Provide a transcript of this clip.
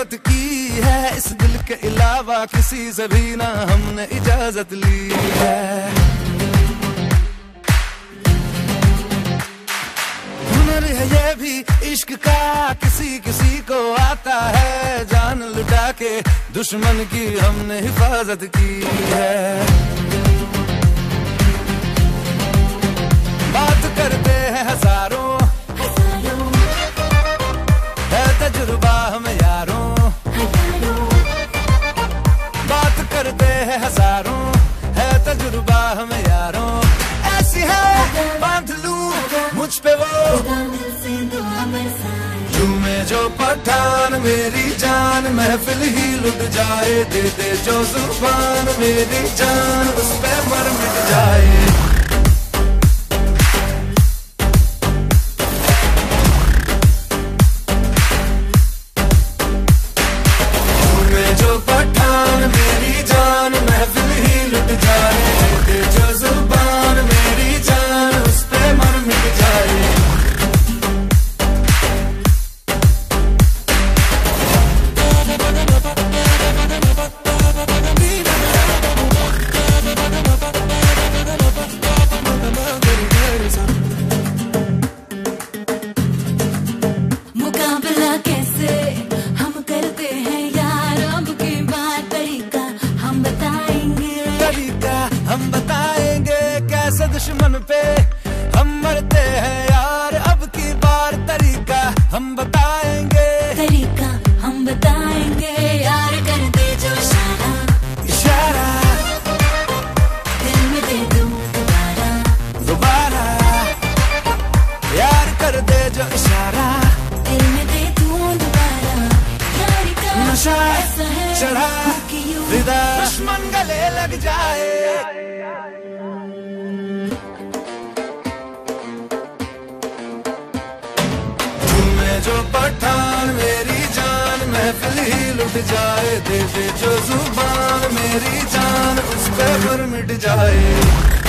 मोहब्बत की है, इस दिल के अलावा किसी से भी ना हमने इजाजत ली है। हुनर है ये भी इश्क का, किसी किसी को आता है, जान लुटा के दुश्मन की हमने हिफाजत की है। बात करते हैं हजारों, है तजुर्बा हमें यारों, बात करते हैं हजारों, है तजुर्बा हमें यारों। ऐसी है बांध लूं मुझ पे वो झूमे जो पठान, मेरी जान महफिल ही लुट जाए, दे दे जो जुबान, मेरी जान उस पे मर मिट जाए। जो पठान, मेरी जान महफिल ही लुट जाए, दे जो जुबान, मेरी जान उस पे मर मिट जाए। मुकाबला कैसे हम करते हैं यार, अब की बात तरीका हम बताएंगे, तरीका हम बताएंगे, कैसे दुश्मन पे हम मरते हैं यार, अब की बार तरीका हम बताएंगे, तरीका हम बताएंगे यार। कर दे जो इशारा, इशारा दिल में दे दूं दोबारा, दोबारा यार कर दे जो इशारा, दिल में दे दूं दोबारा। यारी का नशा ऐसा है चढ़ा कि यूं फिदा, दुश्मन गले लग जाए। झूमे जो पठान, मेरी जान महफिल ही लुट जाए, दे दे जो जुबान, मेरी जान उस पे मर मिट जाए।